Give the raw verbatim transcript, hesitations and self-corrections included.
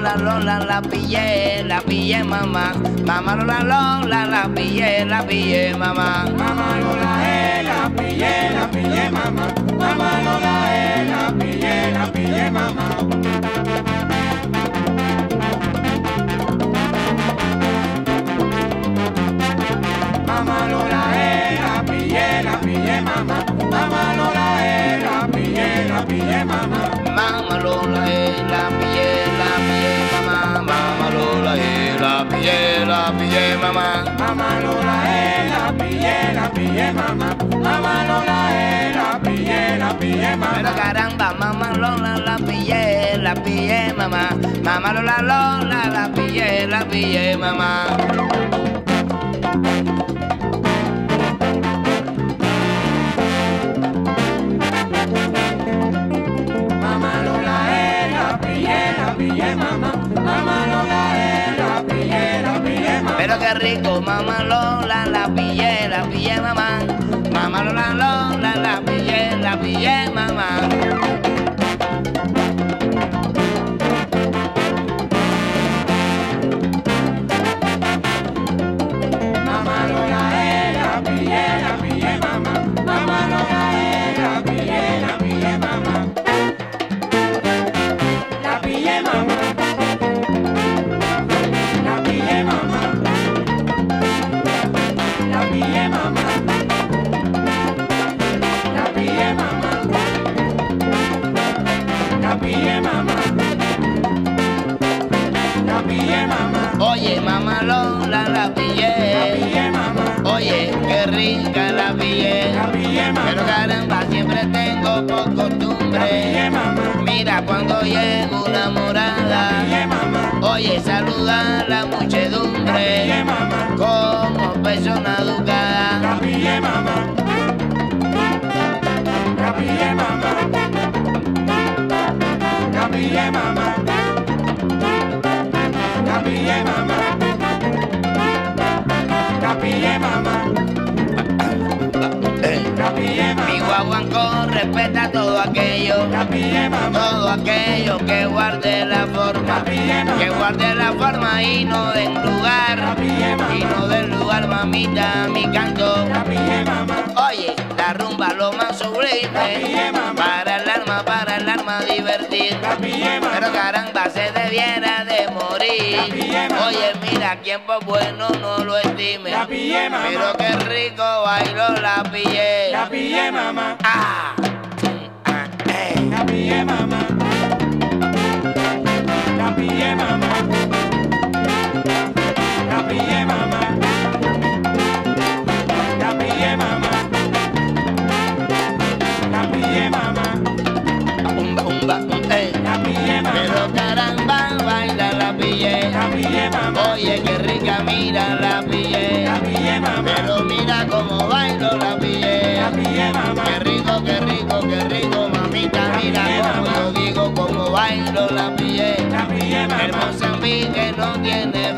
Lola, Lola, la pillé, la pillé, mamá. Mamá Lola, Lola, la pillé, la pillé, mamá. Mamá Lola, eh, la pillé, la pillé, mamá. Mamá Lola, eh, la pillé, la pillé, mamá. Mamá Lola, eh, la pillé, la pillé, mamá. Mamá Lola, eh, la pillé, la pillé, mamá. Mamá Lola, eh, la pillé, la pillé, mamá. Mamá Lola, eh, la pillé, la pillé, mamá. Mamá Lola, eh, la pillé, la pillé, mamá. Mamá Lola, eh, la pillé, la pillé, mamá. Pero caramba, mamá Lola, la pillé, la pillé, mamá. Mamá Lola, Lola, la pillé, la pillé, mamá. Mamá Lola, eh, la pillé, la pillé, mamá. Mamá Lola, eh, la pillé, la pillé, mamá. Pero qué rico, mamá Lola, la pillé, la pillé, mamá. Mamá Lola, Lola, la pillé, la pillé, mamá. Mamá Lola, eh, la pillé, la pillé, mamá. Mamá Lola, eh, la pillé, la pillé, mamá. La pillé, mamá. La pillé, mamá. La pillé, mamá. La pillé, mamá. La pillé, mamá. La pillé, mamá. Oye, mamá Lola, la La pillé. pillé, mamá. Oye, qué rica la pillé. La pillé, mamá. Pero caramba, siempre tengo por La pillé, costumbre. mamá. Mira cuando llega una La morada. pillé, mamá. Oye, saluda a la La pillé, muchedumbre mamá. como persona educada. La pillé, mamá. La pillé, mamá. La pillé, mamá. La pillé, mamá. La pillé, mamá. Eh, La pillé, Mi mamá. guaguancó respeta todo aquello, La pillé, mamá. todo aquello que guarde la forma, que guarde la forma y no den La lugar, pillé, y mamá. no den lugar, mamita, a mi canto. La pillé, mamá. Oye, la rumba lo más sublime, para el alma, para el alma divertir. La pillé, mamá. Pero caramba, se debiera de morir. Oye, mira, quien por bueno no lo estime. La pillé, mamá. Pero qué rico bailó la pillé. La pillé, mamá. Ah, ah, eh. La pillé, mamá. La pillé, mamá. La pillé, mamá. La pillé, mamá. La pillé, mamá. Umba, umba, um, eh. La pillé, mamá. Pero caramba, baila la pillé. La pillé, mamá. Oye, qué rica, mira la pillé. La pillé, mamá. Pero mira cómo bailo la pillé. La pillé, mamá. Qué rico, qué rico, qué rico, mamita, mira como yo digo, como bailo la pillé. La pillé, El mamá. Mozambique no tiene